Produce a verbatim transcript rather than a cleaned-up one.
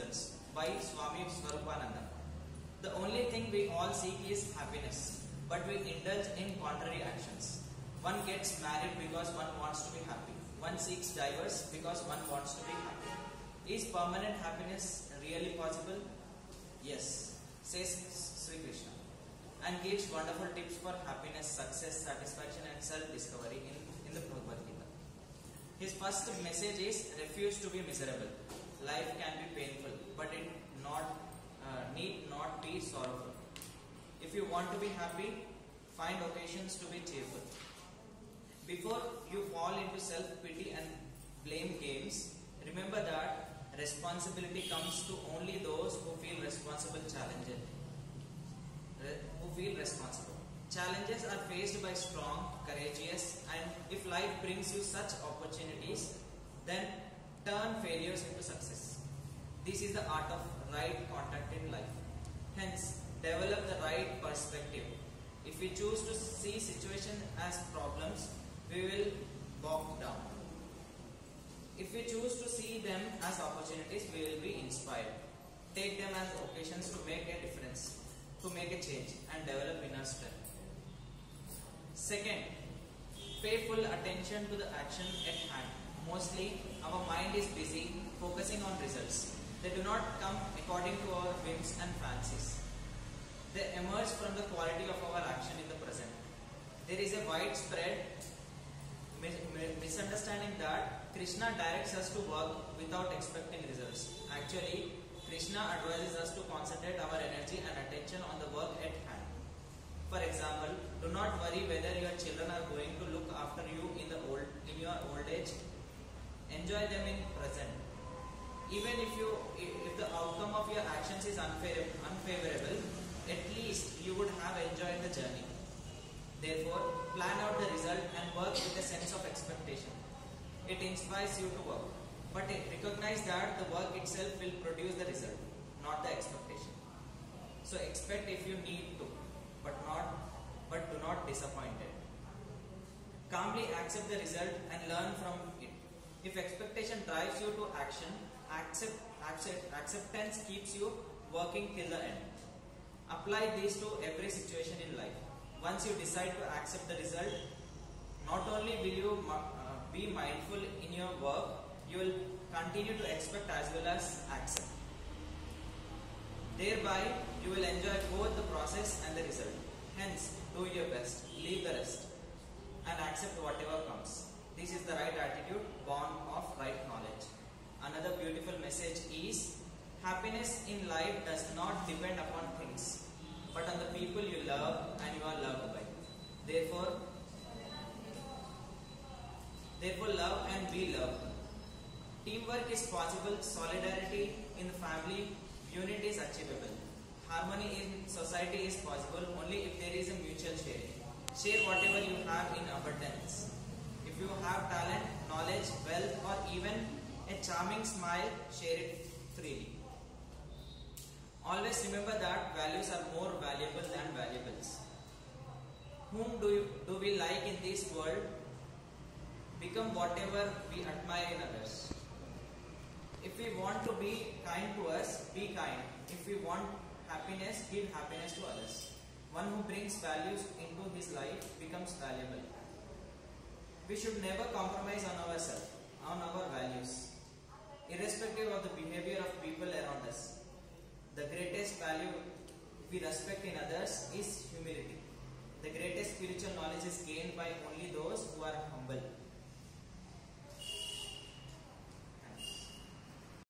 results by Swami Swarupananda. The only thing we all seek is happiness, but we indulge in contrary actions. One gets married because one wants to be happy. One seeks divorce because one wants to be happy. Is permanent happiness really possible? Yes, says Sri Krishna, and gives wonderful tips for happiness, success, satisfaction and self-discovery in, in the Bhagavad Gita. His first message is refuse to be miserable. Life can be painful, but it not uh, need not be sorrowful. If you want to be happy, find occasions to be cheerful. Before you fall into self-pity and blame games, remember that responsibility comes to only those who feel responsible challenges. Who feel responsible. Challenges are faced by strong, courageous, and if life brings you such opportunities, then turn failures into success. This is the art of right contact in life. Hence, develop the right perspective. If we choose to see situations as problems, we will bog down. If we choose to see them as opportunities, we will be inspired. Take them as occasions to make a difference, to make a change and develop inner strength. Second, pay full attention to the action at hand. Mostly, our mind is busy focusing on results. They do not come according to our whims and fancies. They emerge from the quality of our action in the present. There is a widespread misunderstanding that Krishna directs us to work without expecting results. Actually, Krishna advises us to concentrate our energy and attention on the work at hand. For example, do not worry whether your children are going to look after you in the old in your old age. Enjoy them in present. Even if you if the outcome of your actions is unfavorable, at least you would have enjoyed the journey. Therefore, plan out the result and work with a sense of expectation. It inspires you to work, but recognize that the work itself will produce the result, not the expectation. So expect if you need to, but not, but do not disappoint it. Calmly accept the result and learn from it. If expectation drives you to action, accept, accept, acceptance keeps you working till the end. Apply these to every situation in life. Once you decide to accept the result, not only will you uh, be mindful in your work, you will continue to expect as well as accept. Thereby, you will enjoy both the process and the result. Hence, do your best, leave the rest, and accept whatever comes. This is the right attitude, born of right knowledge. Another beautiful message is, happiness in life does not depend upon things, but on the people you love and you are loved by. Therefore, therefore love and be loved. Teamwork is possible, solidarity in the family, unity is achievable. Harmony in society is possible only if there is a mutual sharing. Share whatever you have in abundance. If you have talent, knowledge, wealth or even a charming smile, share it freely. Always remember that values are more valuable than valuables. Whom do, you, do we like in this world? Become whatever we admire in others. If we want to be kind to us, be kind. If we want happiness, give happiness to others. One who brings values into his life becomes valuable. We should never compromise on ourselves, on our values, irrespective of the behavior of people around us. The greatest value we respect in others is humility. The greatest spiritual knowledge is gained by only those who are humble.